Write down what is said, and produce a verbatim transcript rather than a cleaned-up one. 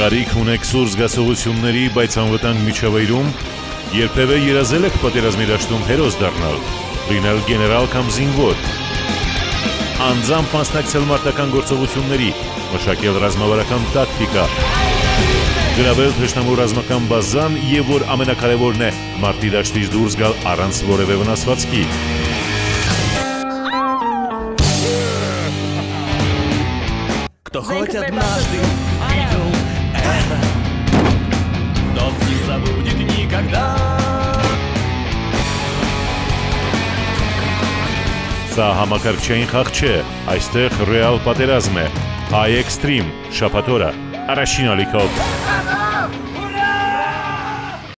Կարիք ունեք սուր զգացողությունների, բայց անվտանգ միջավայրում, երբևէ երազել եք պատերազմի դաշտում հերոս դառնալ, լինել գեներալ կամ զինվոր, անձամբ մասնակցել մարտական գործողությունների, մշակել ռազմավարական տակտիկա, գրավել թշնամու ռազմական բազան եւ որ ամենակարևորն է, մարտի դաշտից դուրս գալ առանց որևէ վնասվածքի։ Кто хоть однажды видел это, тот не забудет никогда. Սա համակարգչային խաղ չէ, այստեղ ռեալ պատերազմ է, ՀԱՅ ԷՔՍԹՐԻՄ, շաբաթ օրը, առաջին ալիքով։